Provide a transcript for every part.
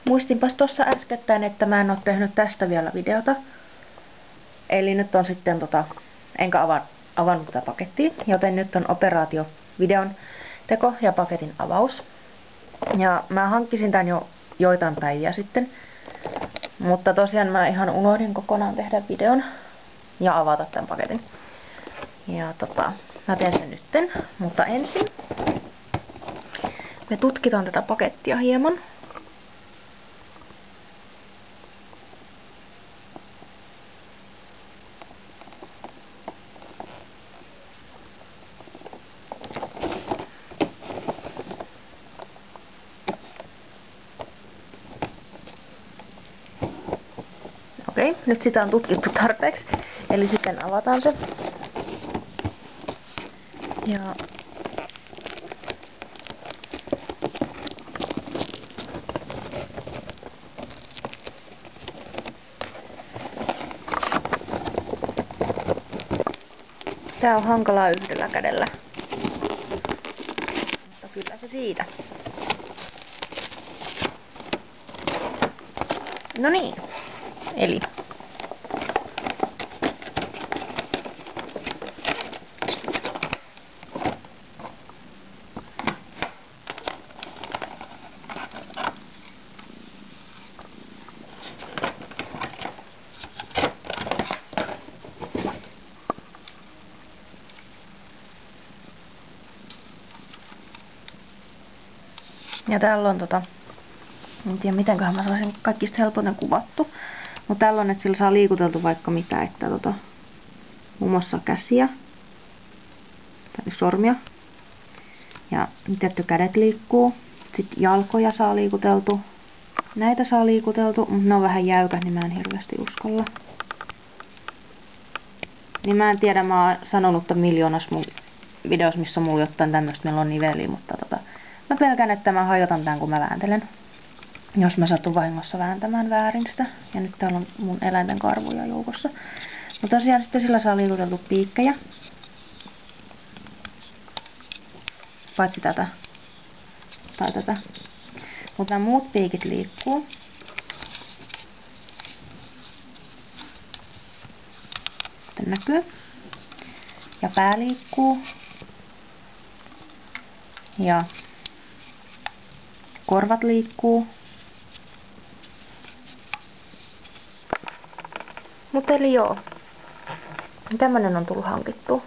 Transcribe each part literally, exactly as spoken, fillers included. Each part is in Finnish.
Muistinpas tuossa äskettäin, että mä en oo tehnyt tästä vielä videota. Eli nyt on sitten tota, enkä ava, avannut tätä pakettia, joten nyt on operaatio videon teko ja paketin avaus. Ja mä hankkisin tän jo joitain päiviä sitten. Mutta tosiaan mä ihan unohdin kokonaan tehdä videon ja avata tämän paketin. Ja tota, mä teen sen nytten, mutta ensin me tutkitaan tätä pakettia hieman. Okei, nyt sitä on tutkittu tarpeeksi, eli sitten avataan se. Ja tää on hankalaa yhdellä kädellä, mutta kyllä se siitä. No niin, eli ja täällä on tota, en tiedä mitenköhän mä saisin kaikista helpoiten kuvattu. Mutta täällä on, että sillä saa liikuteltu vaikka mitä, että tota, muun muassa käsiä, tai sormia, ja tietty kädet liikkuu, sitten jalkoja saa liikuteltu, näitä saa liikuteltu, mutta ne on vähän jäykät, niin mä en hirveästi uskalla. Niin mä en tiedä, mä oon sanonut tämän miljoonas mun videossa, missä on mulla jotain tämmöstä, meillä on niveli, mutta tota, mä pelkään, että mä hajotan tän, kun mä vääntelen. Jos mä satun vahingossa vääntämään väärin sitä. Ja nyt täällä on mun eläinten karvuja joukossa. Mutta tosiaan sitten sillä saa liikuteltu piikkejä. Paitsi tätä. Tai tätä. Mutta nämä muut piikit liikkuu. Sitten näkyy. Ja pää liikkuu. Ja korvat liikkuu. Mutta eli joo. Tämmönen on tullut hankittua.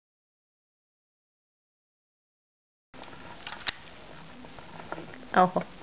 Oho.